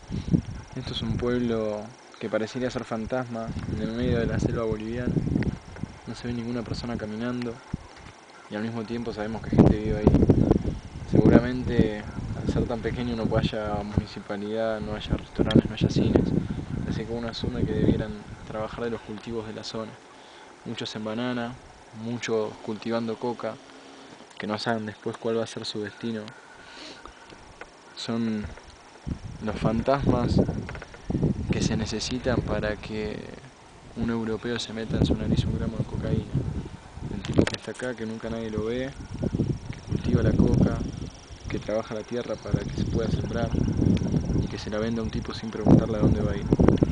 Esto es un pueblo que parecería ser fantasma en el medio de la selva boliviana. No se ve ninguna persona caminando y al mismo tiempo sabemos que gente vive ahí. Seguramente al ser tan pequeño no haya municipalidad, no haya restaurantes, no haya cines. Así que uno asume que debieran trabajar de los cultivos de la zona. Muchos en banana, muchos cultivando coca, que no saben después cuál va a ser su destino. Son los fantasmas que se necesitan para que un europeo se meta en su nariz un gramo de cocaína. El tipo que está acá, que nunca nadie lo ve, que cultiva la coca, que trabaja la tierra para que se pueda sembrar y que se la venda a un tipo sin preguntarle a dónde va a ir.